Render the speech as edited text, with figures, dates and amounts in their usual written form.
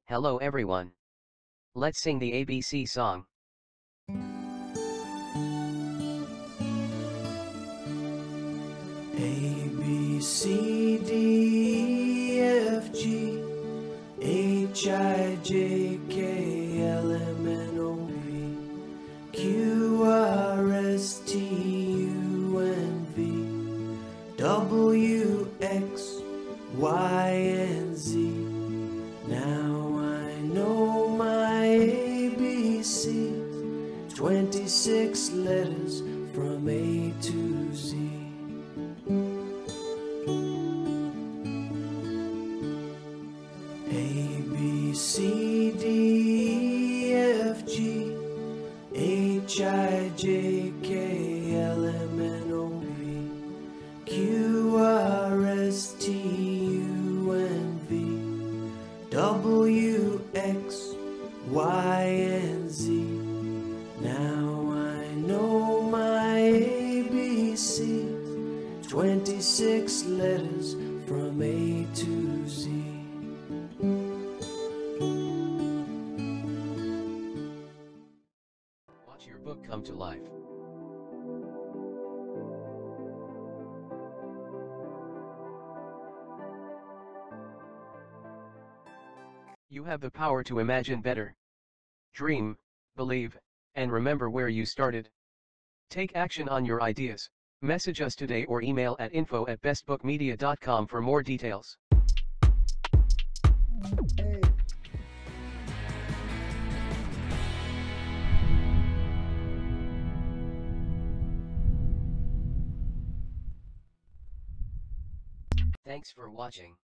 Hello everyone. Let's sing the ABC song. A, B, C, D, E, F, G, H, I, J, K, L, M, N, O, P, Q, R, S, T, U, N, V, W, X, Y, and Z. Now I know my ABCs, 26 letters from A to Z. A, B, C, D, E, F, G, H, I, J, K, L, M, N, O, P, Q, R, S, T, U, N, V, W, X, Y, and Z. Now I know my ABCs, 26 letters from A to Z. Watch your book come to life. You have the power to imagine better. Dream, believe, and remember where you started. Take action on your ideas. Message us today or email at info@bestbookmedia.com for more details. Thanks for watching.